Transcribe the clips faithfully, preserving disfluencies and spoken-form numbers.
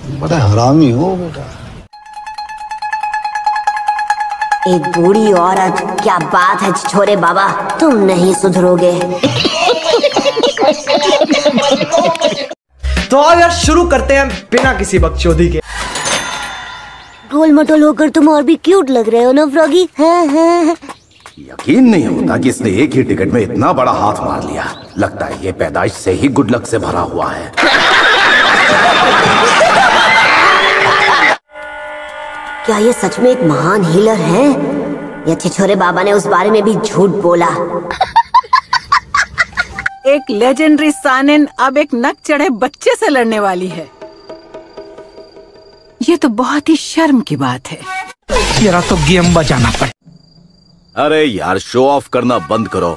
बड़ा हरामी हो बेटा। एक बूढ़ी औरत, क्या बात है छोरे बाबा, तुम नहीं सुधरोगे। तो आओ यार शुरू करते हैं बिना किसी बकचोदी के। गोल मटोल होकर तुम और भी क्यूट लग रहे हो ना फ्रॉगी। हाँ हाँ। यकीन नहीं होता कि इसने एक ही टिकट में इतना बड़ा हाथ मार लिया। लगता है ये पैदाइश से ही गुड लक से भरा हुआ है। क्या ये सच में एक महान हीलर है या छिछोरे बाबा ने उस बारे में भी झूठ बोला? एक लेजेंडरी सानिन अब एक नक चढ़े बच्चे से लड़ने वाली है। ये तो बहुत ही शर्म की बात है। मेरा तो गेम बजाना पड़े। अरे यार शो ऑफ करना बंद करो।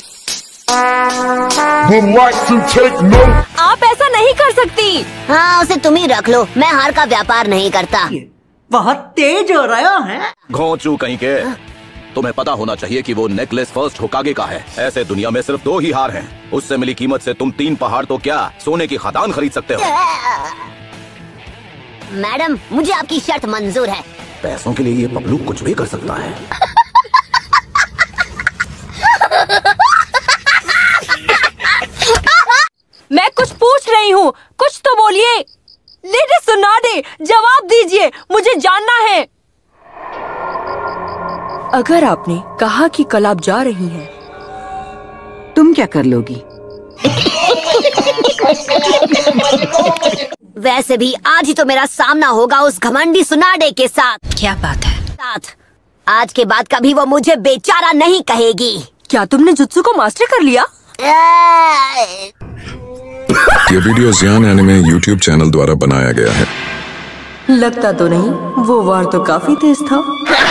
आप ऐसा नहीं कर सकती। हाँ उसे तुम ही रख लो, मैं हार का व्यापार नहीं करता। बहुत तेज हो रहा है। घोंचू कहीं के। तुम्हें पता होना चाहिए कि वो नेकलेस फर्स्ट होकागे का है। ऐसे दुनिया में सिर्फ दो ही हार हैं। उससे मिली कीमत से तुम तीन पहाड़ तो क्या सोने की खदान खरीद सकते हो। मैडम मुझे आपकी शर्त मंजूर है। पैसों के लिए ये पगलू कुछ भी कर सकता है। मैं कुछ पूछ रही हूँ, कुछ तो बोलिए। लेडी सुना दे, जवाब दीजिए, मुझे जानना है। अगर आपने कहा कि कल आप जा रही हैं, तुम क्या कर लोगी? वैसे भी आज ही तो मेरा सामना होगा उस घमंडी सुनाडे के साथ। क्या बात है? साथ आज के बाद कभी वो मुझे बेचारा नहीं कहेगी। क्या तुमने जुत्सु को मास्टर कर लिया? ये video Zian anime YouTube channel द्वारा बनाया गया है। लगता तो नहीं, वो वार तो काफी तेज था।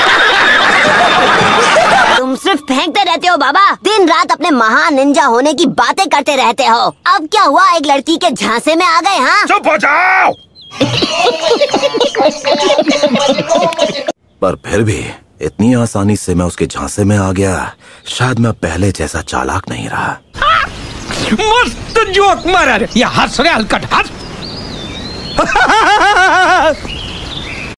तुम सिर्फ फेंकते रहते हो बाबा, दिन रात अपने महान निंजा होने की बातें करते रहते हो। अब क्या हुआ, एक लड़की के झांसे में आ गए? हाँ चुप हो जाओ। पर फिर भी इतनी आसानी से मैं उसके झांसे में आ गया। शायद मैं पहले जैसा चालाक नहीं रहा। मस्त जोक मारा रे। ये हंस रे हलकट हंस।